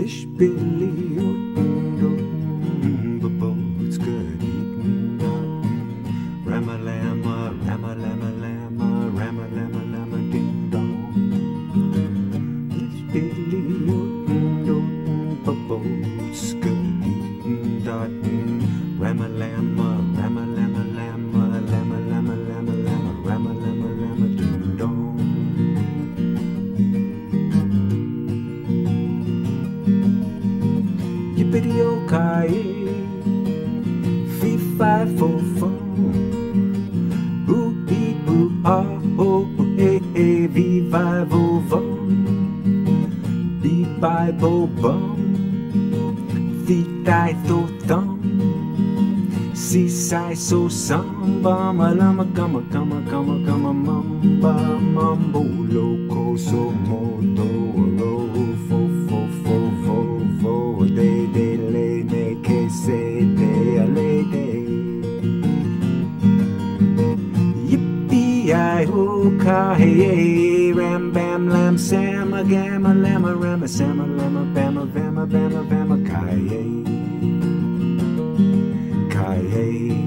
Ish-Bidley, boats good eating up. Rama-lama, rama-lama-lama, rama-lama-lama, ding-dong. Ish-Bidley, boats good eating up. Rama-lama, rama-lama-lama, lama-lama-lama-lama, rama-lama-lama, ding-dong. Yippity-o-ki-yay, fee-fi-fo-fum, ooh-ee-ooh-ah-oh-eh-eh, vee-vi-vo-vum, bee-bi-bo-bum, thee-thi-tho-thum, see-si-so-sum, bum-a-lama-gumma-gumma-gumma-gumma-mum, bum-mumbo-loco-so-moto, ro-fo-fo-fo-fo-fo, de-de-le-ne-ke-se-de-a-le-de. Yippee-i-ho-ka-hey-yay, ram-bam-lam-sam-a-gamma-lamma-ramma-samma-lamma-bamma-vamma-bamma-vamma-ki-yay, ki-yay.